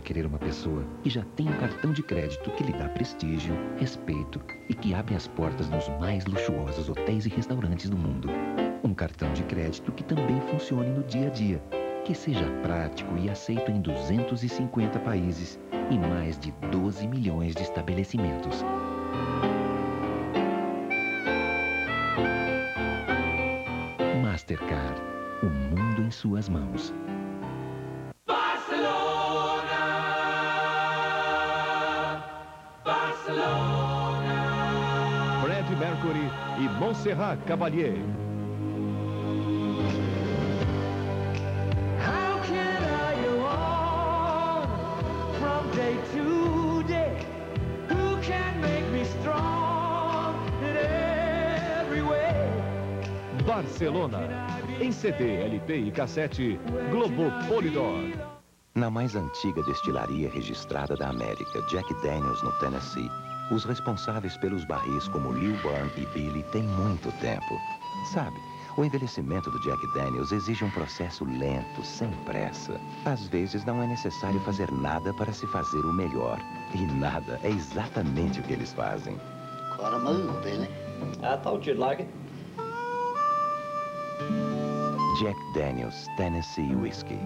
querer uma pessoa que já tem um cartão de crédito que lhe dá prestígio, respeito e que abre as portas nos mais luxuosos hotéis e restaurantes do mundo. Um cartão de crédito que também funcione no dia a dia, que seja prático e aceito em 250 países e mais de 12 milhões de estabelecimentos. Mastercard, o mundo em suas mãos. Freddie Mercury e Montserrat Caballé. How can I go on from day to day? Who can make me strong in every way? Barcelona. Em CD, LP e cassete, Globo Polydor. Na mais antiga destilaria registrada da América, Jack Daniels, no Tennessee, os responsáveis pelos barris como Lilburn e Billy têm muito tempo. Sabe, o envelhecimento do Jack Daniels exige um processo lento, sem pressa. Às vezes não é necessário fazer nada para se fazer o melhor. E nada é exatamente o que eles fazem. Quite a move, Billy. I thought you'd like it. Jack Daniels, Tennessee Whiskey.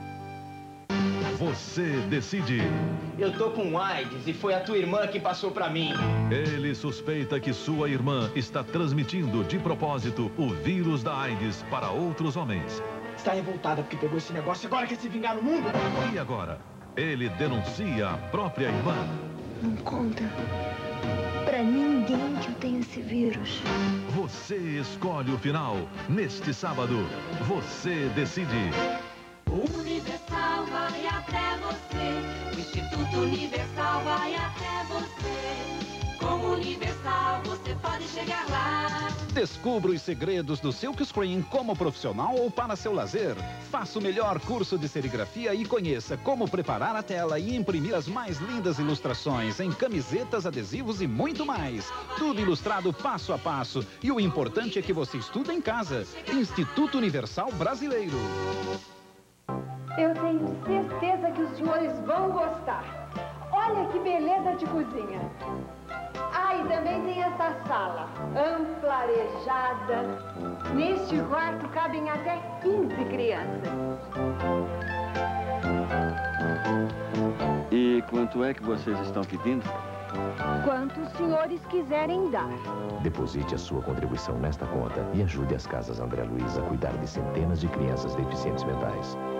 Você decide. Eu tô com AIDS e foi a tua irmã que passou pra mim. Ele suspeita que sua irmã está transmitindo de propósito o vírus da AIDS para outros homens. Está revoltada porque pegou esse negócio e agora quer se vingar no mundo? E agora? Ele denuncia a própria irmã. Não conta pra ninguém que eu tenho esse vírus. Você escolhe o final. Neste sábado, você decide. O Universal vai até você. O Instituto Universal vai até você. Com o Universal você pode chegar lá. Descubra os segredos do silkscreen como profissional ou para seu lazer. Faça o melhor curso de serigrafia e conheça como preparar a tela e imprimir as mais lindas ilustrações em camisetas, adesivos e muito mais. Tudo ilustrado passo a passo. E o importante é que você estuda em casa. Instituto Universal Brasileiro. Eu tenho certeza que os senhores vão gostar. Olha que beleza de cozinha. Ah, e também tem essa sala, ampla, arejada. Neste quarto cabem até 15 crianças. E quanto é que vocês estão pedindo? Quanto os senhores quiserem dar. Deposite a sua contribuição nesta conta e ajude as Casas André Luiz a cuidar de centenas de crianças deficientes mentais.